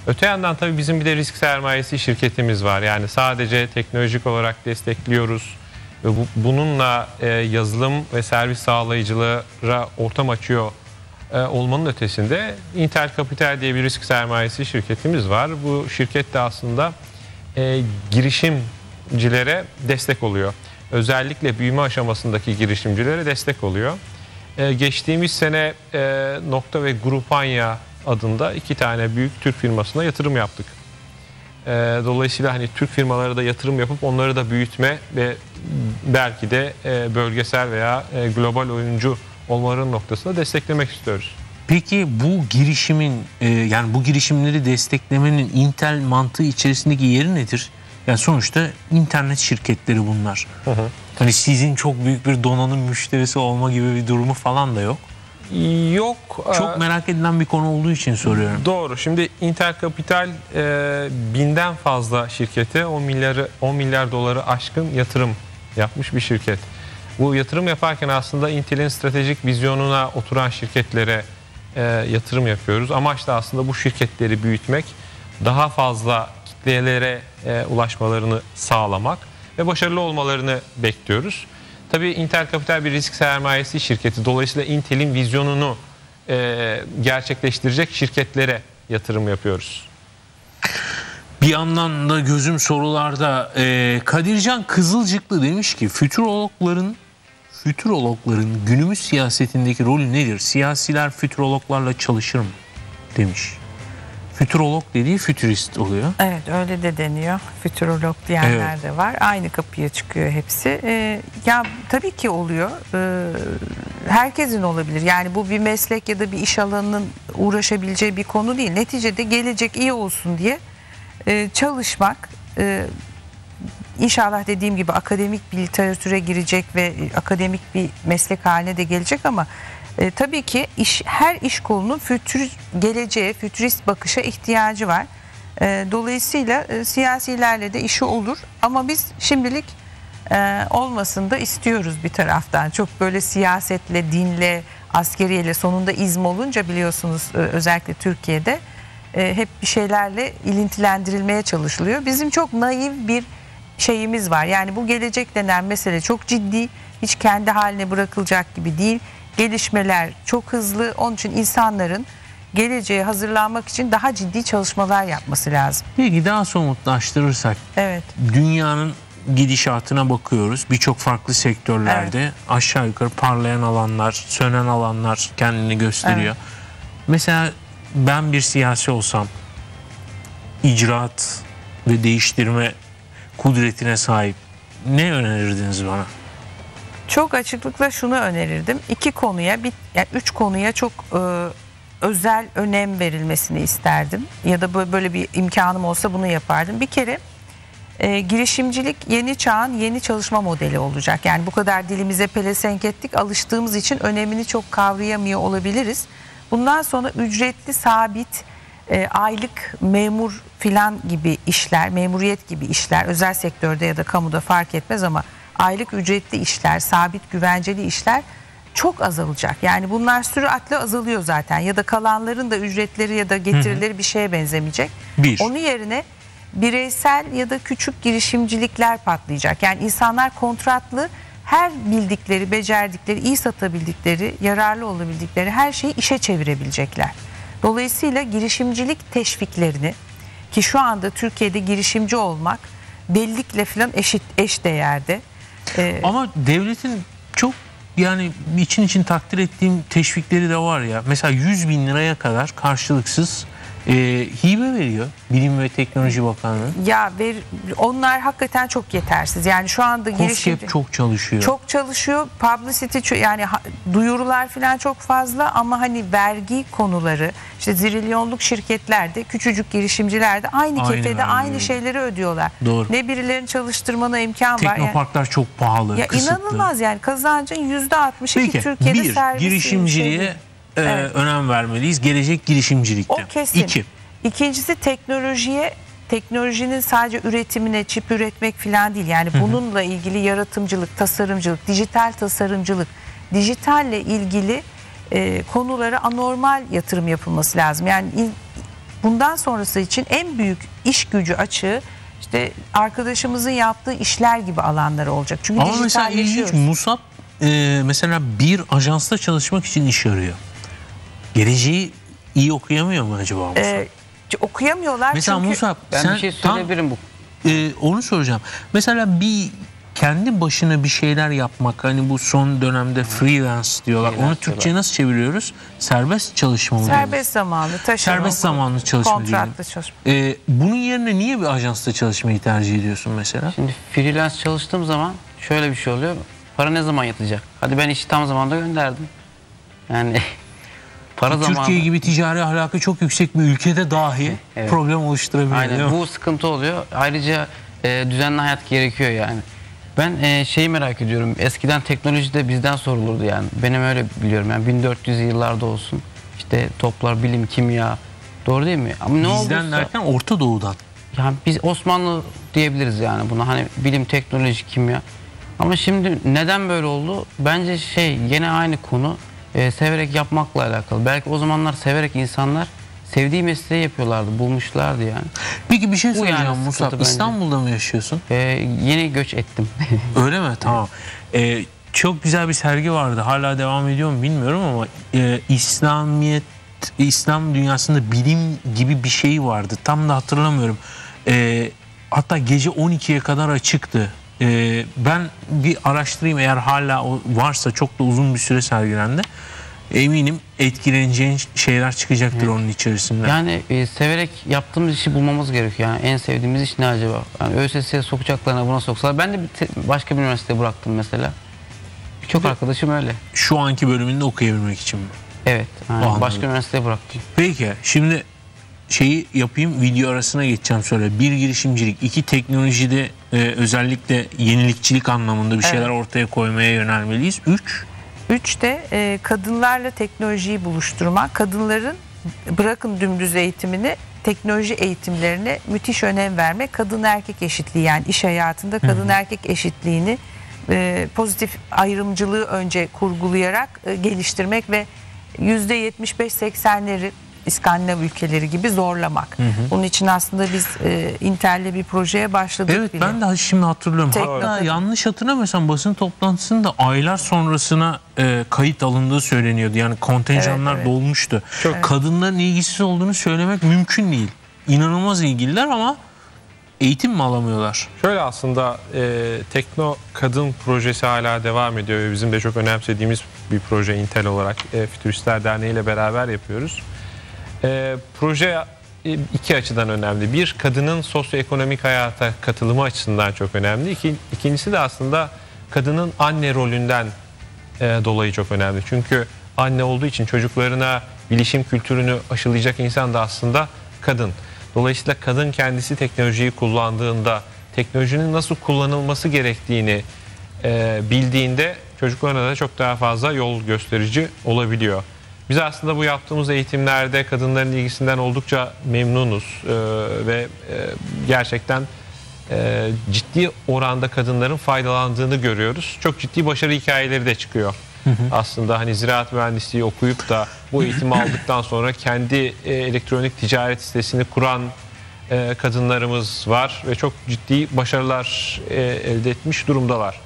Öte yandan tabii bizim bir de risk sermayesi şirketimiz var. Yani sadece teknolojik olarak destekliyoruz ve bununla yazılım ve servis sağlayıcılara ortam açıyor olmanın ötesinde Intel Capital diye bir risk sermayesi şirketimiz var. Bu şirket de aslında girişimcilere destek oluyor. Özellikle büyüme aşamasındaki girişimcilere destek oluyor. Geçtiğimiz sene Nokta ve Grupanya adında 2 tane büyük Türk firmasına yatırım yaptık. Dolayısıyla hani Türk firmaları da yatırım yapıp onları da büyütme ve belki de bölgesel veya global oyuncu olmaların noktasında desteklemek istiyoruz. Peki bu girişimin yani bu girişimleri desteklemenin Intel mantığı içerisindeki yeri nedir? Yani sonuçta internet şirketleri bunlar. Hani sizin çok büyük bir donanım müşterisi olma gibi bir durumu falan da yok. Yok. Çok merak edilen bir konu olduğu için soruyorum. Doğru. Şimdi Intel Capital 1000'den fazla şirkete 10 milyar doları aşkın yatırım yapmış bir şirket. Bu yatırım yaparken aslında Intel'in stratejik vizyonuna oturan şirketlere yatırım yapıyoruz. Amaç da aslında bu şirketleri büyütmek, daha fazla kitlelere ulaşmalarını sağlamak ve başarılı olmalarını bekliyoruz. Tabii Intel Capital bir risk sermayesi şirketi. Dolayısıyla Intel'in vizyonunu gerçekleştirecek şirketlere yatırım yapıyoruz. Bir yandan da gözüm sorularda. Kadircan Kızılcıklı demiş ki fütürologların günümüz siyasetindeki rolü nedir? Siyasiler fütürologlarla çalışır mı? Demiş. Fütürolog dediği fütürist oluyor. Evet, öyle de deniyor. Fütürolog diyenler evet. de var. Aynı kapıya çıkıyor hepsi. Ya tabii ki oluyor. Herkesin olabilir. Yani bu bir meslek ya da bir iş alanının uğraşabileceği bir konu değil. Neticede gelecek iyi olsun diye çalışmak, İnşallah dediğim gibi akademik bir literatüre girecek ve akademik bir meslek haline de gelecek ama tabii ki her iş kolunun geleceğe, fütürist bakışa ihtiyacı var. Dolayısıyla siyasilerle de işi olur ama biz şimdilik olmasını da istiyoruz bir taraftan. Çok böyle siyasetle, dinle, askeriyeyle sonunda izm olunca biliyorsunuz özellikle Türkiye'de hep bir şeylerle ilintilendirilmeye çalışılıyor. Bizim çok naif bir şeyimiz var. Yani bu gelecek denen mesele çok ciddi. Hiç kendi haline bırakılacak gibi değil. Gelişmeler çok hızlı. Onun için insanların geleceğe hazırlanmak için daha ciddi çalışmalar yapması lazım. Peki daha somutlaştırırsak. Evet. Dünyanın gidişatına bakıyoruz. Birçok farklı sektörlerde aşağı yukarı parlayan alanlar, sönen alanlar kendini gösteriyor. Evet. Mesela ben bir siyasi olsam icraat ve değiştirme kudretine sahip ne önerirdiniz bana? Çok açıklıkla şunu önerirdim. 3 konuya çok özel önem verilmesini isterdim. Ya da böyle bir imkanım olsa bunu yapardım. Bir kere girişimcilik yeni çağın yeni çalışma modeli olacak. Yani bu kadar dilimize pelesenk ettik. Alıştığımız için önemini çok kavrayamıyor olabiliriz. Bundan sonra ücretli, sabit, aylık, memur filan gibi işler, memuriyet gibi işler, özel sektörde ya da kamuda fark etmez ama aylık ücretli işler, sabit güvenceli işler çok azalacak. Yani bunlar süratle azalıyor zaten ya da kalanların da ücretleri ya da getirileri bir şeye benzemeyecek. Onun yerine bireysel ya da küçük girişimcilikler patlayacak. Yani insanlar kontratlı her bildikleri, becerdikleri, iyi satabildikleri, yararlı olabildikleri her şeyi işe çevirebilecekler. Dolayısıyla girişimcilik teşviklerini, ki şu anda Türkiye'de girişimci olmak delilikle falan eş değerde. Ama devletin çok yani için takdir ettiğim teşvikleri de var ya. Mesela 100.000 liraya kadar karşılıksız hibe veriyor Bilim ve Teknoloji Bakanlığı. Ya onlar hakikaten çok yetersiz. Yani şu anda girişimci çok çalışıyor. Çok çalışıyor. Publicity yani duyurular falan çok fazla ama hani vergi konuları, işte trilyonluk şirketlerde, küçücük girişimcilerde aynı kefede aynı şeyleri ödüyorlar. Doğru. Ne birilerini çalıştırmana imkan var. Teknoparklar yani çok pahalı, ya kısıtlı. İnanılmaz yani kazancın %62 Türkiye'de servis. Girişimciliğe önem vermeliyiz. Gelecek girişimcilikte. O kesin. İkincisi teknolojinin sadece üretimine, çip üretmek falan değil. Yani bununla ilgili yaratımcılık, tasarımcılık, dijital tasarımcılık, dijitalle ilgili konulara anormal yatırım yapılması lazım. Yani bundan sonrası için en büyük iş gücü açığı işte arkadaşımızın yaptığı işler gibi alanları olacak. Çünkü ama mesela ilginç, dijitalleşiyoruz. Musab mesela bir ajansta çalışmak için iş arıyor. Geleceği iyi okuyamıyor mu acaba Musab? Okuyamıyorlar Mesela çünkü... Musab Ben sen bir şey söyleyebilirim bu. onu soracağım. Mesela bir kendi başına bir şeyler yapmak, hani bu son dönemde freelance diyorlar. Freelance Onu Türkçe'ye nasıl çeviriyoruz? Serbest çalışma mı diyoruz? Serbest zamanlı taşıma. Serbest zamanlı çalışma kontratlı diyelim. çalışma. Bunun yerine niye bir ajansta çalışmayı tercih ediyorsun mesela? Şimdi freelance çalıştığım zaman şöyle bir şey oluyor. Para ne zaman yatacak? Hadi ben işi tam zamanda gönderdim. Yani para zamanı. Türkiye gibi ticari ahlakı çok yüksek bir ülkede dahi Evet. problem oluşturabiliyor. değil Aynen, mi? bu sıkıntı oluyor. Ayrıca düzenli hayat gerekiyor yani. Ben şeyi merak ediyorum. Eskiden teknolojide bizden sorulurdu yani. Benim öyle biliyorum yani 1400'lü yıllarda olsun. İşte toplar, bilim, kimya. Doğru değil mi? Ama ne Bizden olduysa, derken Orta Doğu'dan. yani biz Osmanlı diyebiliriz yani buna. Hani bilim, teknoloji, kimya. Ama şimdi neden böyle oldu? Bence yine aynı konu. Severek yapmakla alakalı. Belki o zamanlar severek insanlar sevdiği mesleği yapıyorlardı, bulmuşlardı yani. Peki bir şey Bu soracağım yani Musab. sıkıntı bence. İstanbul'da mı yaşıyorsun? Yeni göç ettim. Öyle mi? Tamam. Çok güzel bir sergi vardı. Hala devam ediyor mu bilmiyorum ama İslam dünyasında bilim gibi bir şey vardı. Tam da hatırlamıyorum. Hatta gece 12'ye kadar açıktı. Ben bir araştırayım, eğer hala varsa, çok da uzun bir süre sergilendi. Eminim etkileneceğin şeyler çıkacaktır onun içerisinde. Yani severek yaptığımız işi bulmamız gerekiyor. Yani en sevdiğimiz iş ne acaba? Yani ÖSS'ye sokacaklarına buna soksalar. Ben de başka bir üniversiteye bıraktım mesela. Birçok arkadaşım öyle. Şu anki bölümünde okuyabilmek için mi? Evet. Yani Anladım. başka üniversiteye bıraktım. Peki şimdi şeyi yapayım, video arasına geçeceğim sonra. Bir, girişimcilik. İki, teknolojide özellikle yenilikçilik anlamında bir şeyler ortaya koymaya yönelmeliyiz. 3 de kadınlarla teknolojiyi buluşturmak. Kadınların bırakın dümdüz eğitimini, teknoloji eğitimlerine müthiş önem vermek. Kadın erkek eşitliği, yani iş hayatında kadın erkek eşitliğini pozitif ayrımcılığı önce kurgulayarak geliştirmek ve %75-80'leri İskandinav ülkeleri gibi zorlamak. Bunun için aslında biz Intel'le bir projeye başladık Evet bile. ben de şimdi hatırlıyorum. Hatta yanlış hatırlamıyorsam basın toplantısında aylar sonrasına kayıt alındığı söyleniyordu. Yani kontenjanlar dolmuştu. Kadınların ilgisiz olduğunu söylemek mümkün değil. İnanılmaz ilgililer ama eğitim mi alamıyorlar? Şöyle aslında Tekno Kadın projesi hala devam ediyor ve bizim de çok önemsediğimiz bir proje Intel olarak Fütüristler Derneği ile beraber yapıyoruz. Proje iki açıdan önemli. Bir, kadının sosyoekonomik hayata katılımı açısından çok önemli. İkincisi de aslında kadının anne rolünden dolayı çok önemli. Çünkü anne olduğu için çocuklarına bilişim kültürünü aşılayacak insan da aslında kadın. Dolayısıyla kadın kendisi teknolojiyi kullandığında, teknolojinin nasıl kullanılması gerektiğini bildiğinde çocuklarına da çok daha fazla yol gösterici olabiliyor. Biz aslında bu yaptığımız eğitimlerde kadınların ilgisinden oldukça memnunuz ve gerçekten ciddi oranda kadınların faydalandığını görüyoruz. Çok ciddi başarı hikayeleri de çıkıyor. Aslında hani ziraat mühendisliği okuyup da bu eğitimi aldıktan sonra kendi elektronik ticaret sitesini kuran kadınlarımız var ve çok ciddi başarılar elde etmiş durumdalar.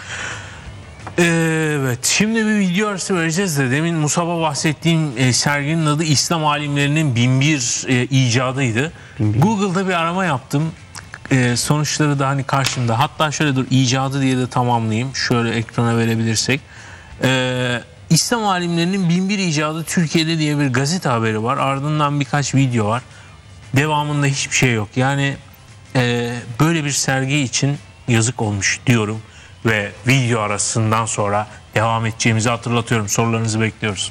Evet, şimdi bir video arası vereceğiz de demin Musab'a bahsettiğim serginin adı İslam alimlerinin 1001 icadıydı. Google'da bir arama yaptım. Sonuçları da hani karşımda. Hatta şöyle dur, icadı diye de tamamlayayım. Şöyle ekrana verebilirsek. İslam alimlerinin 1001 icadı Türkiye'de diye bir gazete haberi var. Ardından birkaç video var. Devamında hiçbir şey yok. Yani böyle bir sergi için yazık olmuş diyorum. Ve video arasından sonra devam edeceğimizi hatırlatıyorum. Sorularınızı bekliyoruz.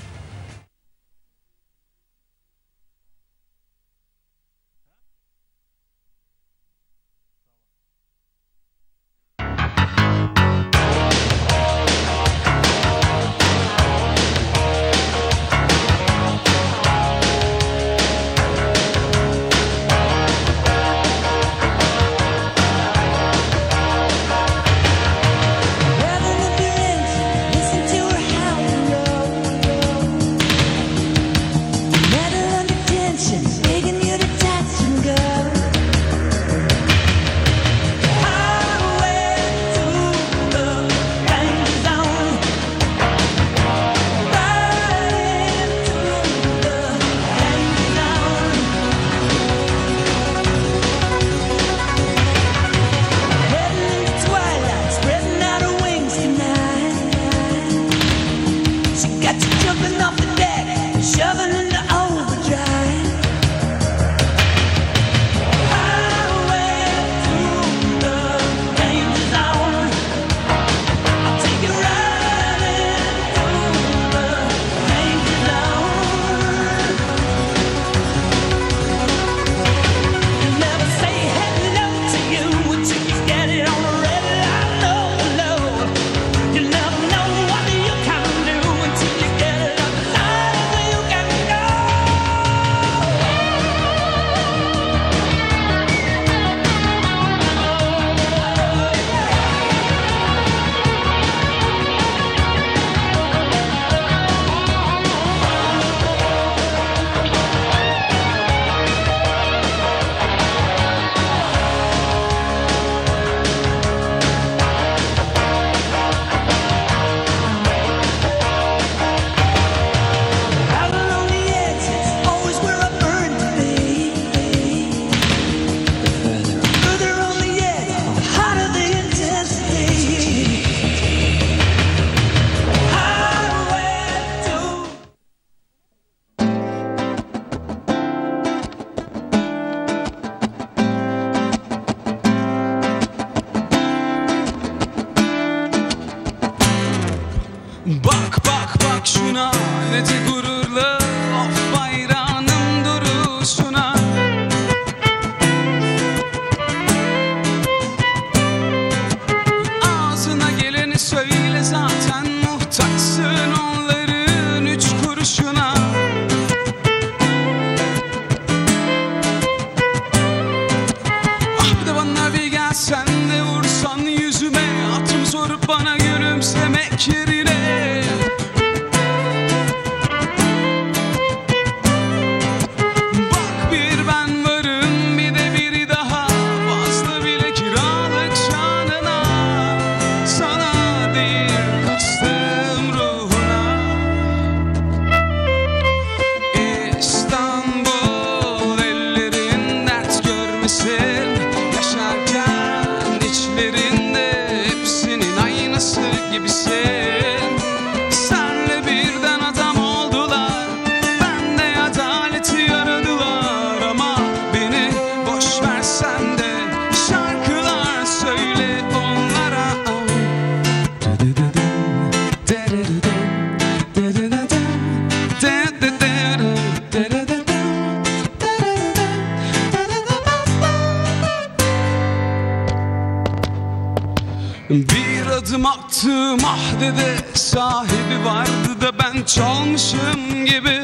Bir adım attım ah dede, sahibi vardı da ben çalmışım gibi.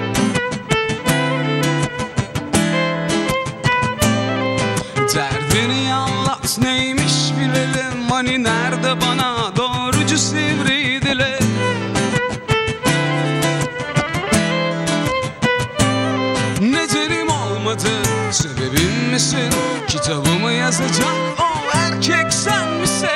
Derdini anlat neymiş bilelim, hani nerede bana doğrucu sivri dile. Necelim olmadı, sebebin misin? Kitabımı yazacak o erkek sen misin?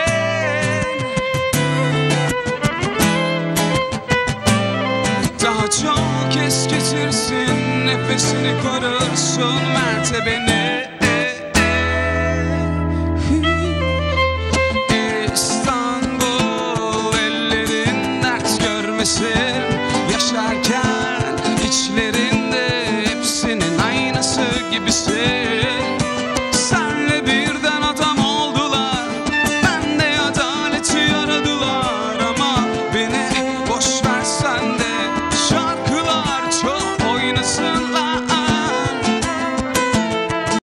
Daha çok es geçirsin, nefesini korursun mertebeni. İstanbul ellerin dert görmesin, yaşarken içlerinde hepsinin aynası gibisin.